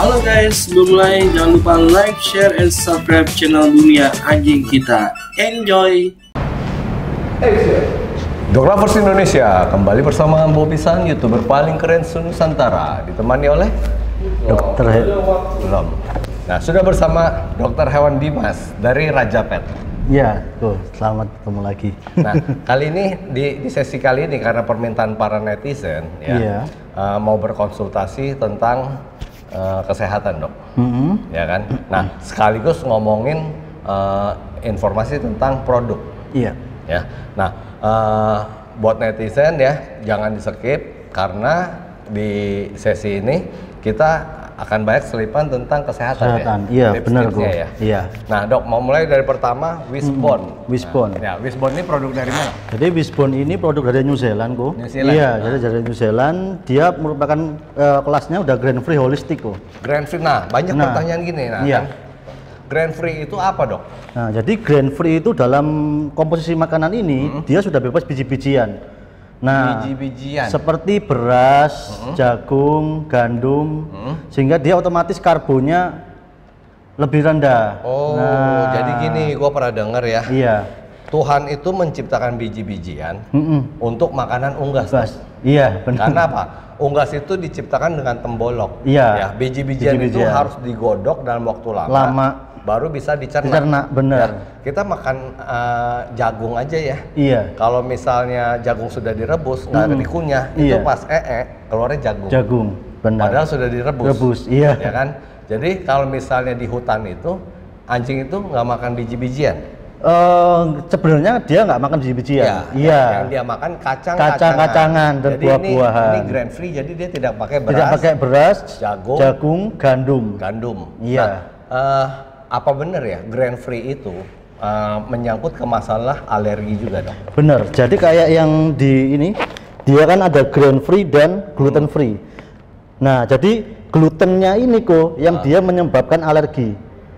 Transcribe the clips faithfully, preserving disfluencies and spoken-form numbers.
Halo guys, sebelum mulai jangan lupa like, share, and subscribe channel Dunia Anjing Kita. Enjoy! Dog Lovers Indonesia, kembali bersama Bobi San, YouTuber paling keren Nusantara, ditemani oleh Dokter Belum. Nah, sudah bersama Dokter Hewan Dimas dari Raja Pet. Ya, tuh, selamat ketemu lagi. Nah, kali ini di, di sesi kali ini karena permintaan para netizen, ya, iya. uh, mau berkonsultasi tentang uh, kesehatan, dok, mm-hmm. ya kan? Nah, sekaligus ngomongin uh, informasi tentang produk. Iya. Ya, nah, uh, buat netizen ya, jangan di skip karena di sesi ini kita akan banyak selipan tentang kesehatan, kesehatan. Ya. Iya, benar kok. Ya. Iya. Nah, dok, mau mulai dari pertama Wisbon. Hmm, Wisbon. Nah, ya, Wisbon ini produk dari mana? Jadi Wisbon ini produk dari New Zealand kok. New Zealand. Iya, nah. jadi dari New Zealand. Dia merupakan uh, kelasnya udah grain free holistic kok. Grain free. Nah, banyak nah, pertanyaan gini. Nah, iya. kan? Grain free itu apa, dok? Nah, jadi grain free itu dalam komposisi makanan ini hmm. dia sudah bebas biji-bijian. Nah, biji-bijian seperti beras, uh-huh. jagung, gandum, uh-huh. sehingga dia otomatis karbonnya lebih rendah. Oh, nah, jadi gini, gua pernah dengar ya. Iya. Tuhan itu menciptakan biji-bijian uh-uh. untuk makanan unggas. unggas. Iya, benar. Karena apa? Unggas itu diciptakan dengan tembolok. Iya. Ya, biji-bijian, biji-bijian itu harus digodok dalam waktu lama. Lama. Baru bisa dicerna. Dicerna, benar. Ya, kita makan uh, jagung aja ya. Iya. Kalau misalnya jagung sudah direbus, nggak ada dikunyah, iya. itu pas ee keluarnya jagung. Jagung, benar. Padahal sudah direbus. Rebus, iya. Ya kan? Jadi kalau misalnya di hutan itu, anjing itu nggak makan biji-bijian. Uh, sebenarnya dia nggak makan biji-bijian. Ya, iya. Yang dia makan kacang, kacang-kacangan dan buah-buahan. Ini, ini grain free, jadi dia tidak pakai beras. Tidak pakai beras, jagung, jagung, gandum. Gandum. Iya. Nah, uh, apa benar ya grain free itu uh, menyangkut ke masalah alergi juga, dong? Bener. Jadi kayak yang di ini, dia kan ada grain free dan gluten free. Nah, jadi glutennya ini kok yang uh. dia menyebabkan alergi.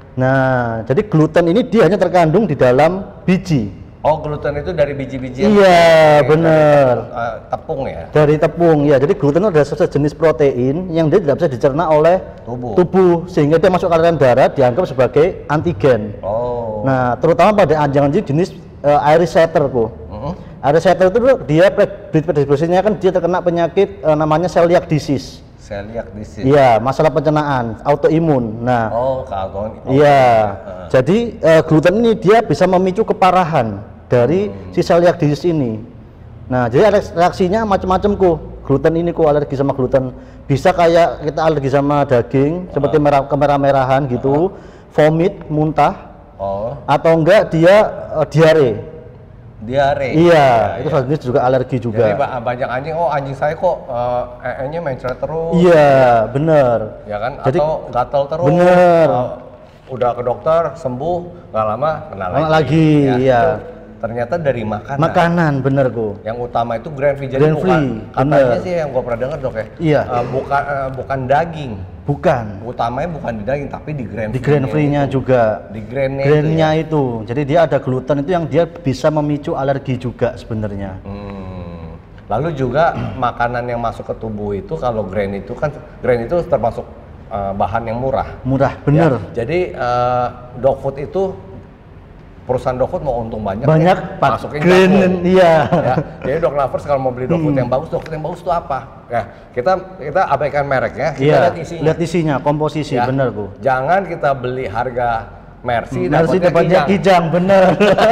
Nah, jadi gluten ini dia hanya terkandung di dalam biji. Oh, gluten itu dari biji-bijian? Iya, bener. Uh, tepung ya? Dari tepung, ya. Jadi gluten itu adalah sejenis protein yang dia tidak bisa dicerna oleh tubuh, tubuh sehingga dia masuk ke aliran darah dianggap sebagai antigen. Oh. Nah, terutama pada anjing-anjing jenis uh, Irish Setter kok. Uh-huh. Irish Setter itu dia predisposinya kan dia terkena penyakit uh, namanya celiac disease. Celiac disease. Iya, masalah pencernaan, autoimun. Nah, oh, autoimun. Iya. Uh. Jadi uh, gluten ini dia bisa memicu keparahan dari hmm. si celiac disease ini. Nah, jadi reaksinya macam-macam kok. Gluten ini kok alergi sama gluten. Bisa kayak kita alergi sama daging, uh. seperti merah kemerah-merahan gitu, uh. vomit, muntah. Oh. Atau enggak dia uh, diare. Diare. Iya, ya, itu salah ya. juga alergi juga. Jadi banyak anjing, oh anjing saya kok uh, ee-nya mencret terus. Iya, bener. Ya kan? Jadi, atau gatal terus. Bener. Uh, udah ke dokter, sembuh, nggak lama kena lagi. lagi, ya. iya. Ternyata dari makanan. Makanan, bener kok. Yang utama itu grain free. Jadi grain bukan, free, katanya bener. sih yang gua pernah dengar, dok ya. Iya. Uh, bukan uh, bukan daging. Bukan. Utamanya bukan di daging, tapi di grain free. Di grain free-nya juga. Di grainnya Grainnya itu, ya? itu. Jadi dia ada gluten itu yang dia bisa memicu alergi juga sebenarnya. Hmm. Lalu juga makanan yang masuk ke tubuh itu kalau grain itu kan grain itu termasuk uh, bahan yang murah. Murah, bener. Ya? Jadi uh, dog food itu perusahaan dog food mau untung banyak, banyak nih, masukin grain, iya. Ya. Jadi dog lovers kalau mau beli dog food hmm. yang bagus, dog food yang bagus itu apa? Ya, kita kita abaikan mereknya, kita iya, lihat isinya. Lihat isinya, komposisi, ya. Bener Bu. Jangan kita beli harga Mercy, Mercy dapatnya kijang. kijang, bener.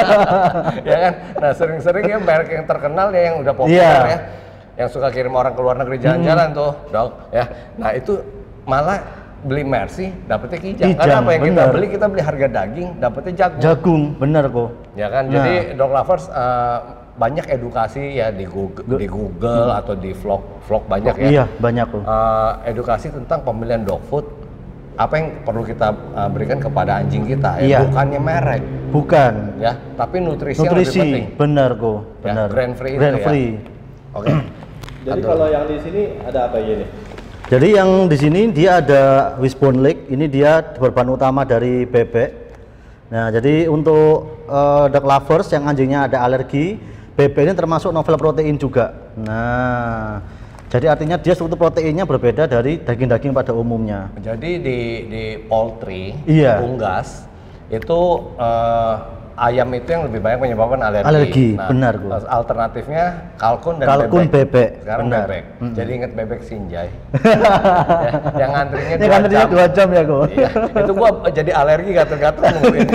Ya kan? Nah sering-sering ya merek yang terkenal ya yang udah populer iya. ya, yang suka kirim orang ke luar negeri jalan-jalan hmm. tuh, dok. Ya, nah itu malah beli Mercy dapetnya kijang. kijang karena apa yang bener. kita beli kita beli harga daging dapetnya jagung. Jagung, bener kok. Ya kan, nah. Jadi dog lovers uh, banyak edukasi ya di Google, di Google hmm. atau di vlog vlog banyak ya. Iya banyak kok. Uh, edukasi tentang pemilihan dog food. Apa yang perlu kita uh, berikan kepada anjing kita ya, iya. bukannya merek. Bukan. Ya, tapi nutrisi, nutrisi yang lebih penting. Bener kok. Bener. Ya, grain free grain itu free. Ya. Oke. Okay. Jadi Aduh. kalau yang di sini ada apa ini? Jadi yang di sini dia ada Wisbon Lake. Ini dia berbahan utama dari bebek. Nah, jadi untuk uh, dog lovers yang anjingnya ada alergi, bebek ini termasuk novel protein juga. Nah, Jadi artinya dia struktur proteinnya berbeda dari daging-daging pada umumnya. Jadi di di poultry, Iya. unggas itu uh, ayam itu yang lebih banyak menyebabkan alergi. Alergi, Nah, benar, Gu. alternatifnya kalkun dan Kalkun, bebek. bebek, Sekarang benar. bebek. Mm-mm. Jadi inget bebek Sinjai. ya, yang antrinya Ini dua kan jam. dua jam ya, Gu. Iya, itu gua jadi alergi gatel-gatel nungguin.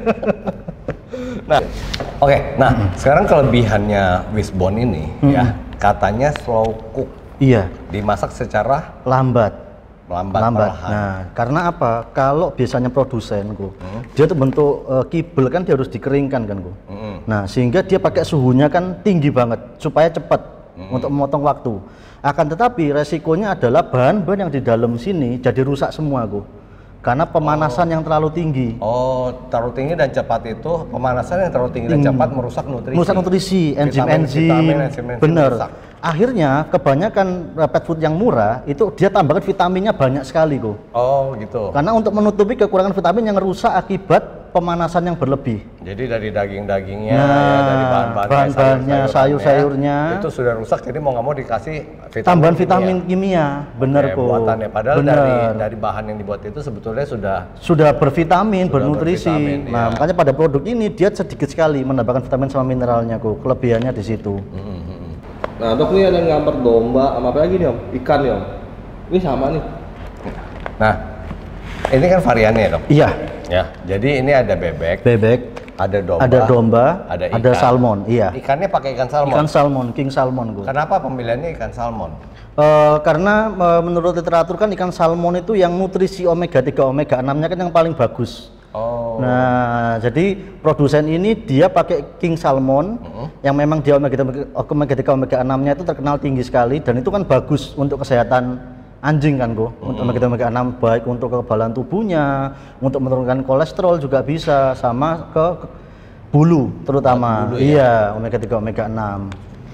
Nah, oke. Nah, sekarang kelebihannya Wisbon ini ya, katanya slow cook. Iya, Dimasak secara lambat. lambat, lambat. perlahan. Nah, karena apa? Kalau biasanya produsen, Gu, dia tuh bentuk uh, kibel kan dia harus dikeringkan kan, Gu. Mm-mm. Nah, sehingga dia pakai suhunya kan tinggi banget supaya cepat untuk memotong waktu. Akan tetapi resikonya adalah bahan-bahan yang di dalam sini jadi rusak semua, Gu. Karena pemanasan yang terlalu tinggi. Oh, terlalu tinggi dan cepat itu pemanasan yang terlalu tinggi dan cepat merusak nutrisi. Merusak nutrisi, Vitamin- enzim-enzim. vitamin, enzim-enzim Bener. rusak. Akhirnya kebanyakan uh, pet food yang murah itu dia tambahkan vitaminnya banyak sekali, Gu. Oh, gitu. Karena untuk menutupi kekurangan vitamin yang rusak akibat pemanasan yang berlebih. Jadi dari daging-dagingnya, Nah, ya, dari bahan-bahannya, bahan-bahannya, sayur-sayurnya, itu sudah rusak. Jadi mau nggak mau dikasih vitamin tambahan kimia. vitamin kimia, bener Oke, kok. buatannya. Padahal Bener. dari dari bahan yang dibuat itu sebetulnya sudah Sudah bervitamin, Sudah bernutrisi. bervitamin, Nah, iya. makanya pada produk ini dia sedikit sekali menambahkan vitamin sama mineralnya, kok. Kelebihannya di situ. Nah, Dok, ini ada gambar domba sama apa lagi nih, Om? Ikan nih, Om. Ini sama nih. Nah, ini kan variannya, Dok. Iya, Ya, jadi ini ada bebek, bebek, ada domba, ada domba, ada ada, ikan. salmon. Iya. Ikannya pakai ikan salmon. Ikan salmon, king salmon, kok. Kenapa pemilihannya ikan salmon? Eh, karena eh, menurut literatur kan ikan salmon itu yang nutrisi omega tiga, omega enam-nya kan yang paling bagus. Oh. Nah, jadi produsen ini dia pakai king salmon yang memang dia omega tiga, omega enam-nya itu terkenal tinggi sekali dan itu kan bagus untuk kesehatan anjing kan, Go. Untuk omega tiga, omega enam baik untuk kekebalan tubuhnya, untuk menurunkan kolesterol juga bisa, sama ke ke bulu terutama. Bulu, ya? Iya, omega tiga, omega enam.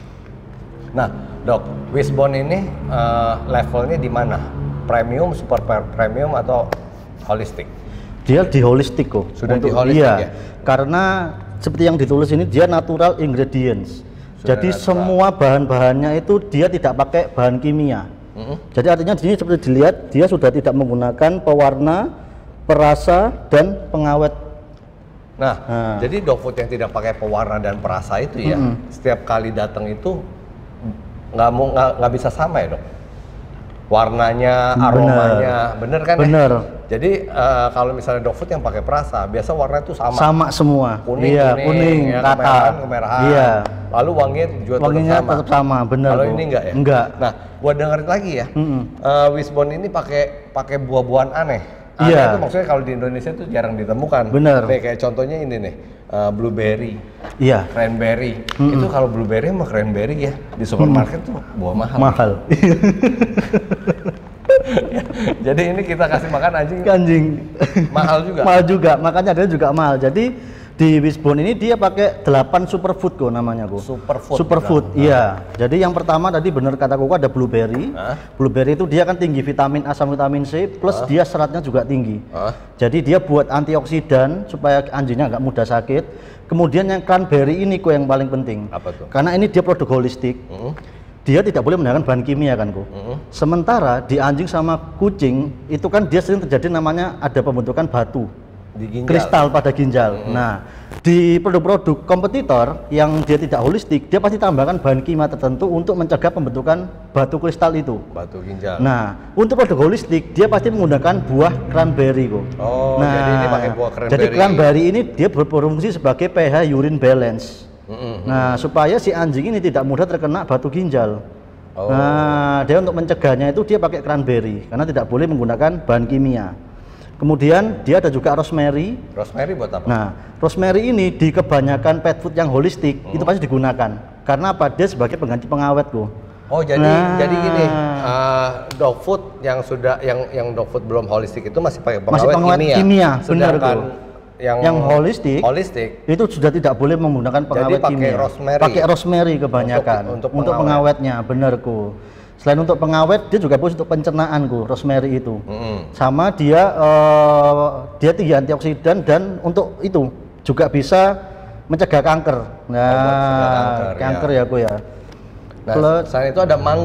Nah, Dok, Wisbon ini eh, levelnya di mana? Premium, super premium atau holistik? Dia di holistik, kok. Sudah di holistik, iya, ya? karena seperti yang ditulis ini dia natural ingredients. Sudah Jadi natural. semua bahan-bahannya itu dia tidak pakai bahan kimia. Mm-mm. Jadi artinya di sini seperti dilihat dia sudah tidak menggunakan pewarna, perasa dan pengawet. Nah, Nah. jadi dog food yang tidak pakai pewarna dan perasa itu ya, Mm-mm. setiap kali datang itu nggak mau nggak nggak bisa sama ya, Dok? Warnanya, Bener. aromanya, bener kan? ya? Bener. Jadi eh, kalau misalnya dog food yang pakai perasa, biasa warna itu sama. Sama semua. Kuning, iya, kuning, kuning, ya, kata. kemerahan, kemerahan. Iya. Lalu wanginya juga Wanginya tetap sama. tetap sama, bener. Kalau kok. ini enggak ya? Enggak. Nah, gua dengerin lagi ya. Mm-mm. eh, Wisbon ini pakai pakai buah-buahan aneh. Aneh Iya. itu maksudnya kalau di Indonesia itu jarang ditemukan. Bener. Nih, kayak contohnya ini nih, eh, blueberry, Iya. cranberry. Itu kalau blueberry sama cranberry ya di supermarket tuh buah mahal. Mahal. Jadi ini kita kasih makan anjing Anjing. mahal juga. Mahal juga, makanya dia juga mahal. Jadi di Wisbon ini dia pakai delapan superfood kok namanya, kok. Superfood Superfood, juga. iya. Jadi yang pertama tadi benar kata Koko ada blueberry. Hah? Blueberry itu dia kan tinggi vitamin A sama vitamin C plus dia seratnya juga tinggi. Hah? Jadi dia buat antioksidan supaya anjingnya nggak mudah sakit. Kemudian yang cranberry ini kok yang paling penting. Apa tuh? Karena ini dia produk holistik. Mm. Dia tidak boleh menggunakan bahan kimia kan, kok. Mm. Sementara di anjing sama kucing itu kan dia sering terjadi namanya ada pembentukan batu Di ginjal. kristal pada ginjal. Nah, di produk-produk kompetitor yang dia tidak holistik, dia pasti tambahkan bahan kimia tertentu untuk mencegah pembentukan batu kristal itu. Batu ginjal. Nah, untuk produk holistik dia pasti menggunakan buah cranberry kok. Oh, jadi ini pakai buah cranberry. Jadi cranberry ini dia berfungsi sebagai pH urine balance. Mm-mm. Nah, supaya si anjing ini tidak mudah terkena batu ginjal. Oh. Nah, dia untuk mencegahnya itu dia pakai cranberry karena tidak boleh menggunakan bahan kimia. Kemudian dia ada juga rosemary. Rosemary buat apa? Nah, rosemary ini di kebanyakan pet food yang holistik itu pasti digunakan. Karena apa? Dia sebagai pengganti pengawet kok. Oh, jadi Nah. jadi gini, uh, dog food yang sudah yang yang dog food belum holistik itu masih pakai pengawet, Masih pengawet kimia. kimia, benar, Sedangkan tuh. yang Yang holistik, holistik itu sudah tidak boleh menggunakan pengawet pakai kimia. rosemary. Pakai rosemary kebanyakan Untuk- untuk untuk pengawet. pengawetnya, benar ku. Selain untuk pengawet, dia juga bagus untuk pencernaan ku, rosemary itu. Mm-mm. Sama dia eh, dia tinggi antioksidan dan untuk itu juga bisa mencegah kanker. Nah, buat mencegah kanker, kanker ya. ya ku ya. Nah, Plus selain itu ada mangga.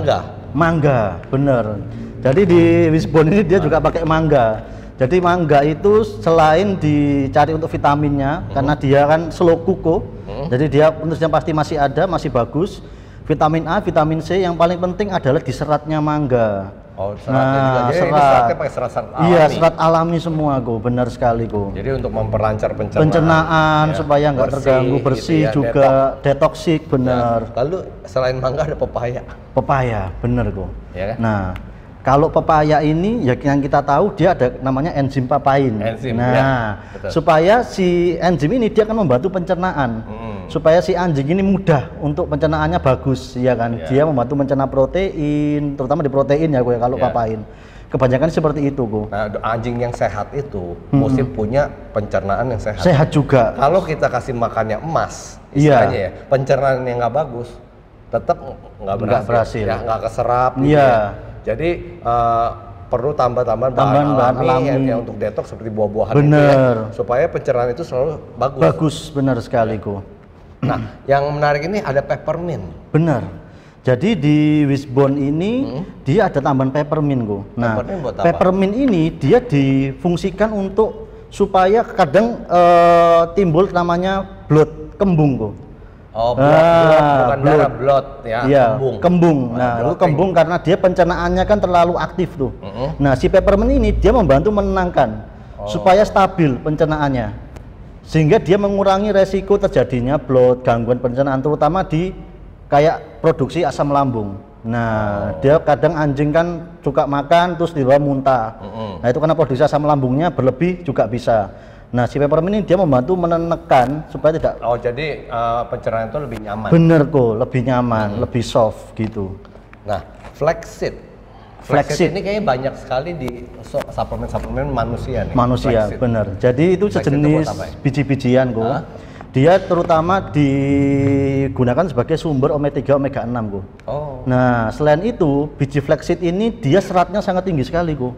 Mangga, bener. Jadi di Wisbon ini dia juga pakai mangga. Jadi mangga itu selain dicari untuk vitaminnya, hmm. karena dia kan slow cook, hmm. jadi dia untuknya pasti masih ada, masih bagus. Vitamin A, vitamin C, yang paling penting adalah di seratnya mangga. Oh, seratnya nah, juga. Jadi serat. ini seratnya pakai serat-serat alami. Iya, serat alami semua, Go. Benar sekali, Go. Jadi untuk memperlancar pencernaan, pencernaan ya, supaya nggak terganggu, bersih gitu ya, juga, detox. detoksik, benar. Ya. Lalu selain mangga ada pepaya. Pepaya, benar, Go. Ya kan? Nah, kalau pepaya ini ya yang kita tahu dia ada namanya enzim papain. Enzim, nah, ya, supaya si enzim ini dia akan membantu pencernaan. Hmm. Supaya si anjing ini mudah untuk pencernaannya bagus, ya kan? Yeah. Dia membantu mencerna protein, terutama di protein ya gue kalau yeah. papain. Kebanyakan seperti itu, gue. Nah, anjing yang sehat itu hmm. mesti punya pencernaan yang sehat. Sehat juga. Kalau kita kasih makannya emas, istilahnya yeah. ya, pencernaan yang nggak bagus, tetap nggak berhasil. berhasil. Ya, nggak keserap. Gitu yeah. ya. Jadi uh, perlu tambah-tambahan bahan, bahan alami, alami. Yang, yang untuk detox seperti buah-buahan itu ya, supaya pencernaan itu selalu bagus. Bagus, benar sekali, Go. Nah, yang menarik ini ada peppermint. Benar. Jadi di Wisbon ini hmm. dia ada tambahan peppermint, Go. Nah, peppermint, buat apa? Peppermint ini dia difungsikan untuk supaya kadang uh, timbul namanya blood kembung, Go. Oh, blood, ah, blood, bukan blood. darah, blood ya, iya, kembung. Kembung. Nah, itu kembung karena dia pencernaannya kan terlalu aktif tuh. Uh-huh. Nah, si peppermint ini dia membantu menenangkan oh. supaya stabil pencernaannya. Sehingga dia mengurangi resiko terjadinya bloat, gangguan pencernaan terutama di kayak produksi asam lambung. Nah, oh. dia kadang anjing kan suka makan terus di bawah muntah. Uh-huh. Nah, itu karena produksi asam lambungnya berlebih juga bisa. Nah, si peppermint ini dia membantu menekan supaya tidak. Oh, jadi uh, pencernaan itu lebih nyaman. Bener kok, lebih nyaman, hmm. lebih soft gitu. Nah, flaxseed. Flaxseed ini kayaknya banyak sekali di suplemen-suplemen manusia nih. Manusia, flaxseed. Bener. Jadi itu sejenis itu ya? biji-bijian kok. Huh? Dia terutama digunakan sebagai sumber omega tiga, omega enam kok. Oh. Nah, selain itu biji flaxseed ini dia seratnya sangat tinggi sekali kok.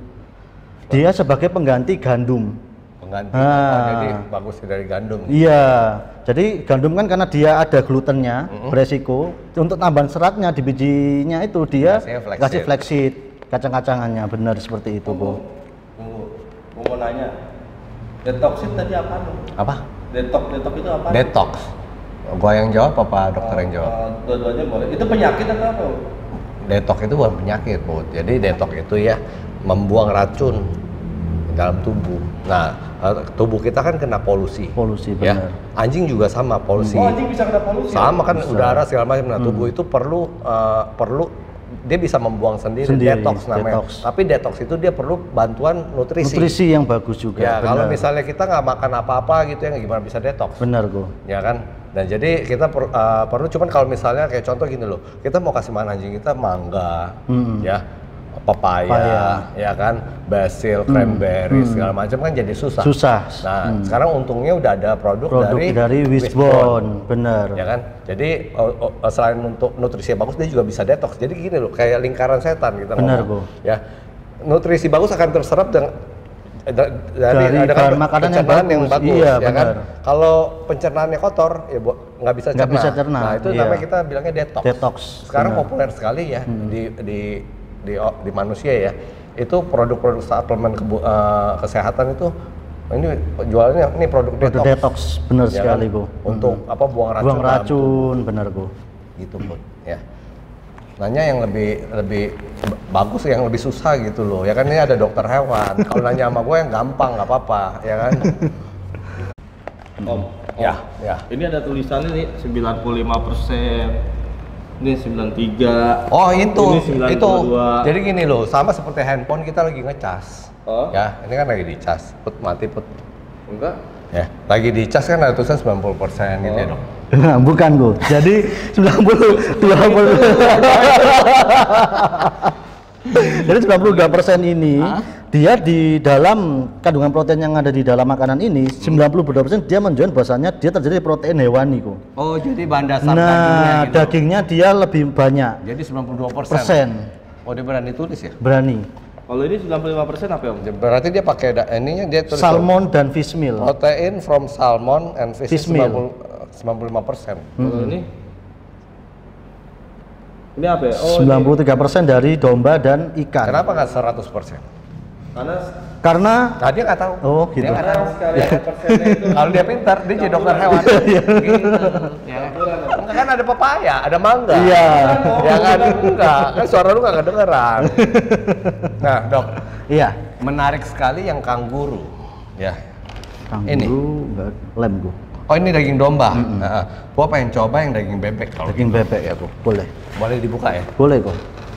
Dia sebagai pengganti gandum. Pengganti ah. jadi bagus dari gandum. Iya, jadi gandum kan karena dia ada glutennya, mm-hmm. beresiko. Untuk tambahan seratnya di bijinya itu dia kasih flaxseed, kacang-kacangannya, benar seperti itu, Bu. Tunggu, gue mau nanya, detox tadi apa? Apa? Detox, detox itu apa? Detox. Gua yang jawab, apa dokter oh, yang jawab? Uh, dua-duanya boleh. Itu penyakit atau apa? Detox itu bukan penyakit, Bu. Jadi detox itu ya membuang racun dalam tubuh. Nah, tubuh kita kan kena polusi. Polusi, benar. Ya? Anjing juga sama polusi. Oh, anjing bisa kena polusi. Sama kan, bisa. Udara segala macam. Nah, tubuh hmm. itu perlu uh, perlu dia bisa membuang sendiri, sendiri detox namanya. Detox. Tapi detox itu dia perlu bantuan nutrisi. Nutrisi yang bagus juga. Ya, benar. Kalau misalnya kita nggak makan apa-apa gitu ya, gimana bisa detox? Benar, Go. Ya kan? Dan jadi kita per, uh, perlu, cuman kalau misalnya kayak contoh gini loh, kita mau kasih makan anjing kita mangga, hmm. ya. Papaya, Paya. ya kan, basil, cranberry, hmm. segala macam kan jadi susah. Susah. Nah, hmm. sekarang untungnya udah ada produk, produk dari, dari Wisbon, bener. Ya kan, jadi oh, oh, selain untuk nutrisi yang bagus, dia juga bisa detox. Jadi gini loh, kayak lingkaran setan kita bener, ngomong. Ya, nutrisi bagus akan terserap dengan dari, dari ada kan makanan yang bagus, yang bagus, iya, ya kan. Kalau pencernaannya kotor, ya nggak bisa cerna. bisa cerna. Nah, itu iya. namanya kita bilangnya detox. Detox. Sekarang bener. populer sekali ya hmm. di di Di, di manusia ya, itu produk-produk suplemen kebu, uh, kesehatan itu ini jualnya ini produk, produk detox, detox benar ya sekali, Bu. Untuk hmm. apa buang racun? Buang racun, benar, Bu. Gitu, Bu. Ya. Nanya yang lebih lebih bagus, yang lebih susah gitu loh. Ya kan ini ada dokter hewan. Kalau nanya sama gue yang gampang nggak apa-apa, ya kan? Om, om, ya, ya. Ini ada tulisannya nih sembilan puluh lima persen. Ini sembilan puluh tiga. Oh, itu. Ini sembilan puluh dua. Itu. Jadi gini loh, sama seperti handphone kita lagi ngecas. Oh. Ya, ini kan lagi dicas. Put mati, put. Enggak. Ya, lagi dicas kan ada tulisan sembilan puluh persen oh. gitu ya, Dok. Nah, bukan, Bu. Jadi sembilan puluh dua persen. Jadi sembilan puluh dua persen ini Hah? dia di dalam kandungan protein yang ada di dalam makanan ini hmm. sembilan puluh dua persen dia menunjukkan bahwasannya dia terjadi protein hewani kok. Oh, jadi bahan dasar nah, dagingnya gitu. Dagingnya dia lebih banyak. Jadi sembilan puluh dua persen. Persen. Oh, dia berani tulis ya? Berani. Kalau ini sembilan puluh lima persen apa, Om? Berarti dia pakai ininya dia tulis salmon dan fish meal. Protein from salmon and fish, fish meal sembilan puluh lima persen. Hmm. Kalau ini Ini apa ya? Oh, sembilan puluh tiga persen dari domba dan ikan. Kenapa nggak seratus persen? Karena Karena Nah, dia nggak tahu. oh gitu. Dia nggak tahu. sekalian persennya itu Kalau dia pintar, dia jadi dokter hewan. Gitu. Ya. Enggak kan ada pepaya, ada mangga. Iya. Ya kan enggak, kan suara lu nggak kedengeran. Nah, Dok, Iya. menarik sekali yang kanguru. Ya. Kanguru Ini. enggak lem gua. Oh, ini daging domba. Nah, gua pengen coba yang daging bebek kalau Daging bebek ya kok. Boleh. boleh dibuka ya. Boleh kok.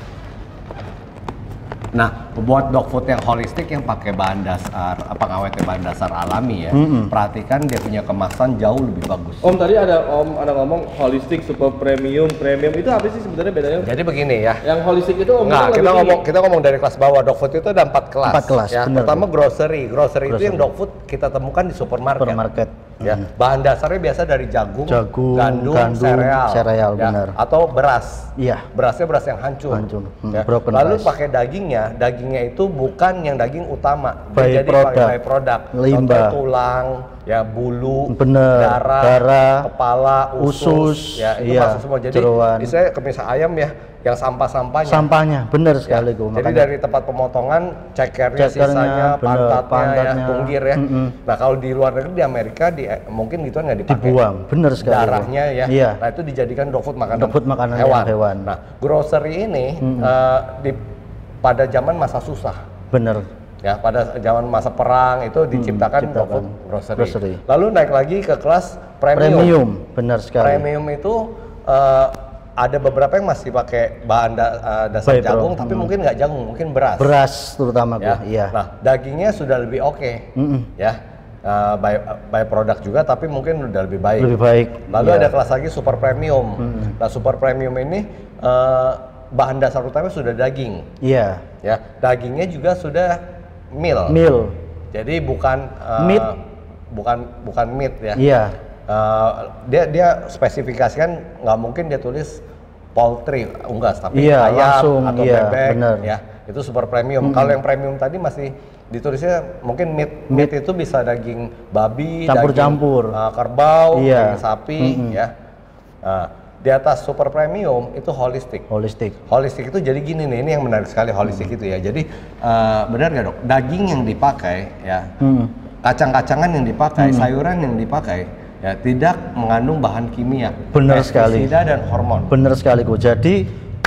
Nah, buat dog food yang holistik yang pakai bahan dasar pengawetnya bahan dasar alami ya, Mm-mm. perhatikan dia punya kemasan jauh lebih bagus. Om tadi ada Om ada ngomong holistik, super premium, premium itu apa sih sebenarnya bedanya? Jadi begini ya. Yang holistik itu Om Enggak, itu kita lebih ngomong tinggi. kita ngomong dari kelas bawah. Dog food itu ada empat kelas. Empat kelas, Ya, benar, pertama Bu. grocery. Grocery itu Grocery. yang dog food kita temukan di supermarket. Supermarket. Ya, bahan dasarnya biasa dari jagung, Jagung, gandum, gandum, sereal, sereal, ya, benar. atau beras. Iya. Berasnya beras yang hancur. Hancur, hmm, Ya. broken Lalu rice. pakai dagingnya, dagingnya itu bukan yang daging utama. Dia By jadi product. pakai by product. Limbah. Contohnya tulang, ya bulu, Bener. darah, Darah, kepala, usus, usus, ya itu iya, masuk semua. Jadi jeroan. misalnya kemisah ayam ya, yang sampah-sampahnya. Sampahnya benar Ya, sekali kok. jadi dari tempat pemotongan, cekernya, Cekernya, sisanya, bener, pantatnya, pantatnya. ya, tunggir ya. Mm-mm. Nah kalau di luar negeri di Amerika di mungkin gitu nggak dipakai. Dibuang, benar sekali. Darahnya ya. Iya. Nah itu dijadikan dog food makanan, Dog food makanan hewan. yang hewan. Nah grocery ini eh, di pada zaman masa susah. Benar. Ya, pada zaman masa perang itu diciptakan dog ciptakan food grocery. grocery. Lalu naik lagi ke kelas premium. Premium, benar sekali. Premium itu eh, ada beberapa yang masih pakai bahan da- eh, dasar By pro- jagung, tapi hmm. mungkin nggak jagung, mungkin beras. Beras terutama Ya. kok. Iya. Nah, dagingnya sudah lebih oke, Mm-mm. ya. Eh, by, by product juga, tapi mungkin udah lebih baik. Lebih baik. Lalu Iya. ada kelas lagi super premium. Nah, super premium ini eh, bahan dasar utama sudah daging, Iya. ya. Dagingnya juga sudah meal. Meal. Jadi bukan eh, Meat. bukan bukan meat ya. Iya. Eh, dia dia spesifikasikan nggak mungkin dia tulis poultry unggas tapi Iya, ayam langsung, atau iya, bebek bener. ya itu super premium. Kalau yang premium tadi masih ditulisnya mungkin meat meat, itu bisa daging babi, Campur-campur. daging, eh, kerbau, Iya. daging sapi Mm-mm. ya. Nah, di atas super premium itu holistic. Holistik. Holistik itu jadi gini nih, ini yang menarik sekali holistik itu ya. Jadi eh, benar nggak dok? Daging yang dipakai ya, Hmm. kacang-kacangan yang dipakai, sayuran yang dipakai ya tidak mengandung bahan kimia, Benar sekali. pestisida dan hormon. Benar sekali kok. Jadi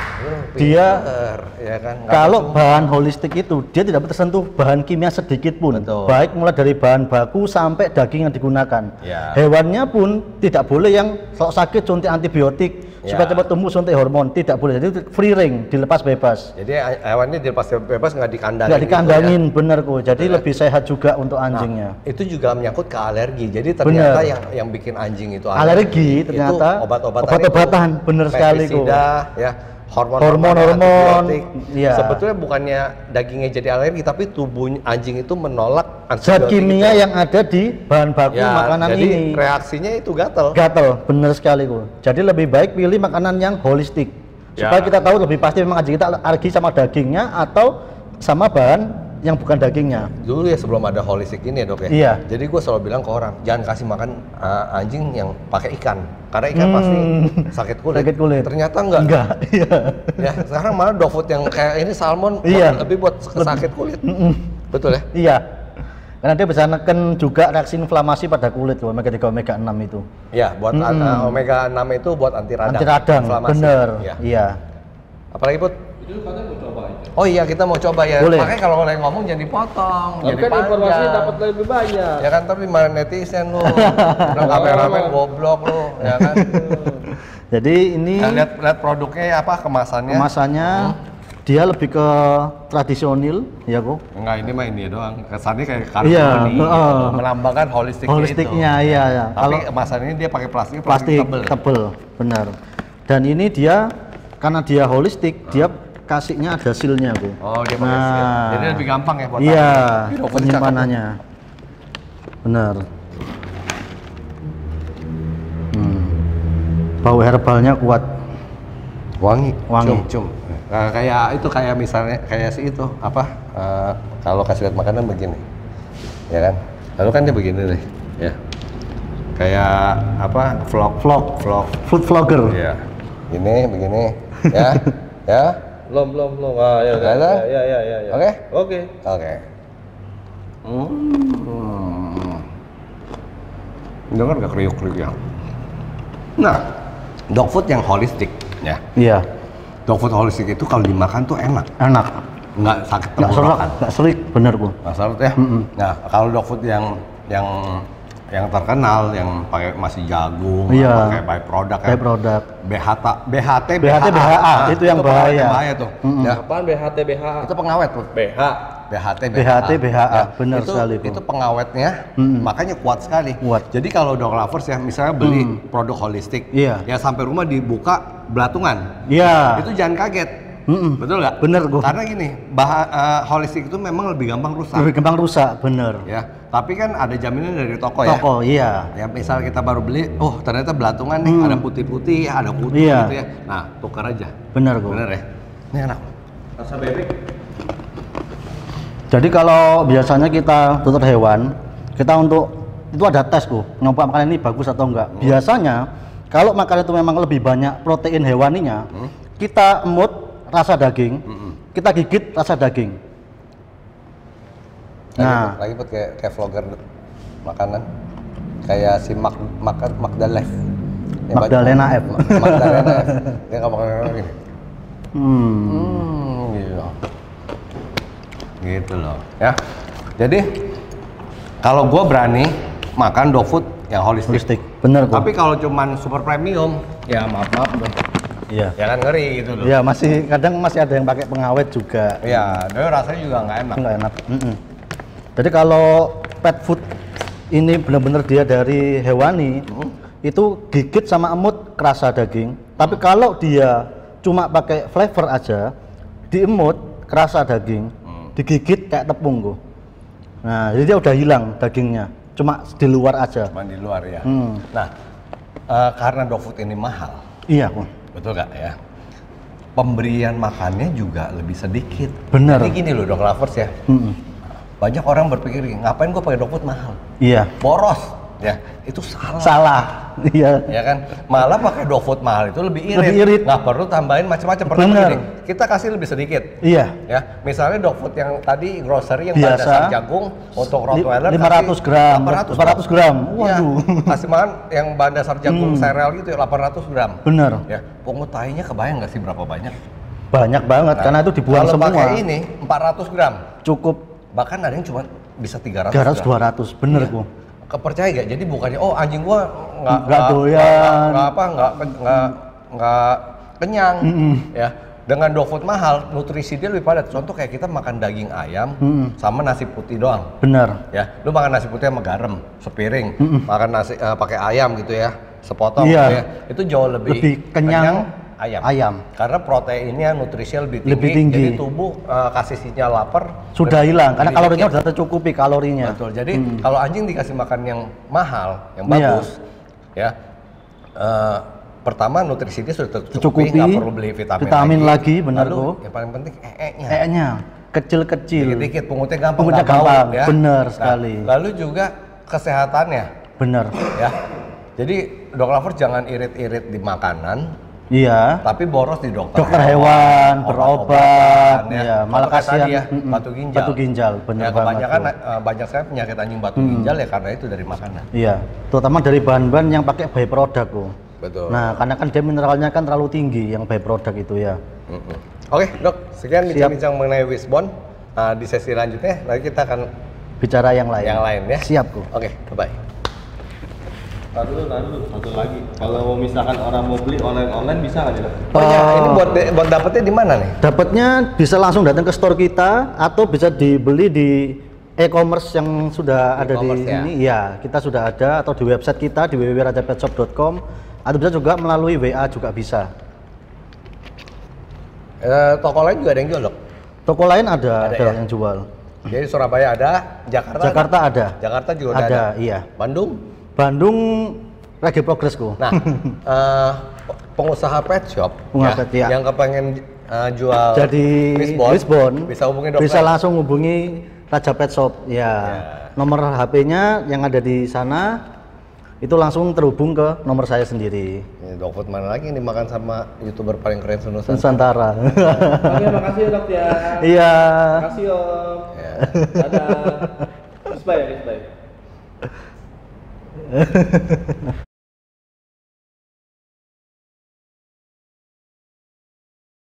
dia Pinter, ya kan? Nggak kalau langsung- bahan holistik itu dia tidak tersentuh bahan kimia sedikit pun. Betul. Baik mulai dari bahan baku sampai daging yang digunakan. Ya. Hewannya pun tidak boleh yang kalau sakit suntik antibiotik, Ya. supaya cepat tumbuh suntik hormon, tidak boleh. Jadi free range, dilepas bebas. Jadi hewannya dilepas bebas nggak dikandangin. Nggak gitu dikandangin, ya. bener kok. Jadi Betul ya? lebih sehat juga untuk Nah, anjingnya. itu juga menyangkut ke alergi. Jadi ternyata Bener. yang yang bikin anjing itu Alergi, ternyata itu obat-obatan, obat-obatan, itu, bener sekali, kok. pestisida, ya, hormon, Hormon-hormon, antibiotik. iya. Sebetulnya bukannya dagingnya jadi alergi, tapi tubuh anjing itu menolak Zat antibiotik kimia itu. yang ada di bahan baku Ya, makanan jadi ini. reaksinya itu gatel. Gatel, bener sekali kok. Jadi lebih baik pilih makanan yang holistik. Ya. Supaya kita tahu lebih pasti memang anjing kita alergi sama dagingnya atau sama bahan yang bukan dagingnya. Dulu ya sebelum ada holistik ini ya dok ya. Iya. Jadi gue selalu bilang ke orang, jangan kasih makan uh, anjing yang pakai ikan, karena ikan Hmm. pasti sakit kulit. Sakit kulit. Ternyata enggak. Enggak, iya. Ya sekarang malah dog food yang kayak ini salmon Iya. lebih buat sakit kulit. Betul ya? Iya. Karena dia bisa neken juga reaksi inflamasi pada kulit loh, omega tiga omega enam itu. Ya, buat Mm-mm. uh, omega enam itu buat anti radang. Anti radang, inflamasi. bener. Ya. Iya. Apalagi Put? Itu katanya mau coba aja. Oh iya kita mau coba ya. Boleh. Makanya kalau orang ngomong jangan dipotong, Tapi jadi kan informasi panjang. dapat lebih banyak. Ya kan tapi mana netizen lu, udah kameramen goblok lu, ya kan. Jadi ini Nah, lihat lihat produknya apa kemasannya. kemasannya dia lebih ke tradisional ya kok. Enggak, ini mah ini doang. Kesannya kayak Iya, karboni, heeh. melambangkan holistiknya, Holistiknya itu. iya ya. Tapi Kalau kemasan ini dia pakai plastik, plastik, plastik tebel. tebel, benar. Dan ini dia karena dia holistik, dia kasihnya ada sealnya kok. Oh, dia pakai seal. Jadi lebih gampang ya buat Iya, taruh. Ih, Dok, penyimpanannya. Benar. Hmm. Bau herbalnya kuat. wangi, Wangi. Cum, cum. Nah, kayak itu kayak misalnya kayak si itu apa? eh, kalau kasih lihat makanan begini, ya kan? Lalu kan dia begini nih, ya. Kayak apa? Vlog, Vlog. vlog. Food vlogger. Iya. Ini begini. Ya, ya. Belum, belum, belum. Ah, ya, ya, Ada? ya, ya, ya, ya. Oke? Oke. Oke. Hmm. Dengar nggak kriuk-kriuk yang? Nah, dog food yang holistik, ya. Iya. Dog food holistik itu kalau dimakan tuh enak, Enak. nggak sakit Nggak serak, tenggorokan. nggak serik, bener Bu. Nggak sakit ya. Mm-mm. Nah, kalau dog food yang yang yang terkenal, yang pakai masih jagung, Iya. pakai by product, Kayak produk. B H T, B H T, B H T, B H A, itu yang pengawet bahaya. bahaya tuh. Mm-mm. Ya, Apaan B H T, B H A? itu pengawet tuh. B H. B H T, B H T, B H A, benar itu, sekali, Bu. itu pengawetnya, Mm-mm. makanya kuat sekali. Kuat. Jadi kalau dog lovers ya, misalnya beli Mm. produk holistik, Iya. ya sampai rumah dibuka belatungan, Iya. itu jangan kaget, Mm-mm. betul nggak? Bener, Bu. Karena gini, bah uh, holistik itu memang lebih gampang rusak, Lebih gampang rusak, bener. ya. Tapi kan ada jaminan dari toko, ya. Toko, iya. Ya misal kita baru beli, oh ternyata belatungan nih, Hmm. ada putih-putih, ada kutu Iya. gitu ya. Nah, tukar aja, Bener Bu. bener ya? Ini enak. Rasa bebek. Jadi kalau biasanya kita dokter hewan, kita untuk itu ada tes Bu, nyoba makanan ini bagus atau enggak. Hmm. Biasanya kalau makanan itu memang lebih banyak protein hewaninya, Hmm. kita emut rasa daging, Mm-mm. kita gigit rasa daging. Nah. Lagi buat kayak kayak vlogger makanan, kayak si Mak Mak Magdalef. Ya, Magdalena F. Magdalena F. Dia nggak makan gini. Hmm. Hmm, gitu. Gitu loh, ya. Jadi kalau gue berani makan dog food yang holistik. Holistik, bener Bu. Tapi kalau cuman super premium, ya maaf maaf dong. Iya. Ya kan ngeri gitu loh. Iya, masih kadang masih ada yang pakai pengawet juga. Iya, tapi rasanya juga nggak enak. Nggak enak. Mm-mm. Jadi kalau pet food ini benar-benar dia dari hewani, Hmm. itu gigit sama emut kerasa daging. Tapi kalau dia cuma pakai flavor aja, diemut kerasa daging, Hmm. digigit kayak tepung kok. Nah, jadi dia udah hilang dagingnya, cuma di luar aja. Cuman di luar ya. Hmm. Nah, eh, karena dog food ini mahal, Iya, kok. betul nggak ya? Pemberian makannya juga lebih sedikit. Bener. Jadi gini loh dog lovers ya. Mm-mm. Banyak orang berpikir, ngapain gue pakai dog food mahal? Iya. Boros. Ya, itu salah. Salah. Iya. Ya kan? Malah pakai dog food mahal itu lebih irit. Lebih irit. Nggak perlu tambahin macam-macam. Pertama Bener. gini, kita kasih lebih sedikit. Iya. Ya, misalnya dog food yang tadi grocery yang Biasa. bahan dasar jagung untuk Rottweiler lima ratus gram. delapan ratus delapan ratus gram. Iya. Waduh. Kasih makan yang bahan dasar jagung Hmm. sereal gitu ya delapan ratus gram. Bener. Ya, pungut tahinya kebayang nggak sih berapa banyak? Banyak banget Nah, karena itu dibuang kalau semua. pakai ini empat ratus gram. Cukup Bahkan ada yang cuma bisa tiga ratus tiga ratus dua gram. ratus, bener Iya. Bu. Kepercaya gak? Jadi bukannya oh anjing gua nggak Nggak doyan. nggak nggak apa nggak nggak nggak kenyang Mm-mm. ya. Dengan dog food mahal, nutrisi dia lebih padat. Contoh kayak kita makan daging ayam Mm-mm. sama nasi putih doang. Bener. Ya, lu makan nasi putih sama garam sepiring, Mm-mm. makan nasi eh, pakai ayam gitu ya, sepotong Iya. gitu ya. Itu jauh lebih, Lebih kenyang ayam. ayam. Karena proteinnya nutrisinya lebih tinggi, Lebih tinggi. jadi tubuh eh, kasih sinyal lapar Sudah lebih- hilang karena lebih kalorinya dikit. sudah tercukupi kalorinya. Betul. Jadi Hmm. kalau anjing dikasih makan yang mahal, yang Iya. bagus, ya. eh, pertama nutrisi dia sudah tercukupi, Tercukupi, nggak perlu beli vitamin, vitamin lagi, benar, Lalu kok. yang paling penting ee-nya. E-nya kecil-kecil. Dikit-dikit, pungutnya gampang. Pungutnya nggak bau, gampang, ya. bener Nah, sekali. Lalu juga kesehatannya, Bener. ya. Jadi dog lovers jangan irit-irit di makanan, Iya. tapi boros di dokter, Dokter hewan, berobat, obat-obatan, ya, malah Contoh kayak kasihan. tadi ya, Mm-mm. batu ginjal. Batu ginjal, bener ya, banget, kebanyakan Bu. eh, banyak sekali penyakit anjing batu Hmm. ginjal ya karena itu dari makanan. Iya. Terutama dari bahan-bahan yang pakai by product kok. Betul. Nah, karena kan dia mineralnya kan terlalu tinggi yang by product itu ya. Mm-mm. Oke dok, sekian Siap. bincang-bincang mengenai Wisbon. Nah, di sesi selanjutnya nanti kita akan Bicara yang lain. yang lain ya. Siap kok. Oke, bye. Tahan dulu, tahan dulu. Satu lagi. Kalau misalkan orang mau beli online-online bisa nggak nih, Dok? Oh ya, Eh, ini buat buat dapetnya di mana nih? Dapatnya bisa langsung datang ke store kita atau bisa dibeli di e-commerce yang sudah ada di E-commerce ya? sini. Iya, kita sudah ada atau di website kita di w w w raja pet shop dot com atau bisa juga melalui W A juga bisa. Eh, toko lain juga ada yang jual dok. Toko lain ada, Ada ada ya? yang jual. Jadi Surabaya ada, Jakarta. Jakarta ada. ada. Jakarta juga udah Ada, ada. iya. Bandung. Bandung lagi progres kok. Nah, eh, pengusaha pet shop Pengusaha ya, pet, ya. yang kepengen eh, jual Jadi Wisbon, Wisbon bisa hubungi dokter. bisa langsung hubungi Raja Pet Shop ya. Ya. Nomor H P-nya yang ada di sana itu langsung terhubung ke nomor saya sendiri. Ini dog food mana lagi yang dimakan sama youtuber paling keren Nusantara? Nusantara. Oke, makasih ya dok ya. Iya. Makasih om. Ya. Dadah. Bye, bye.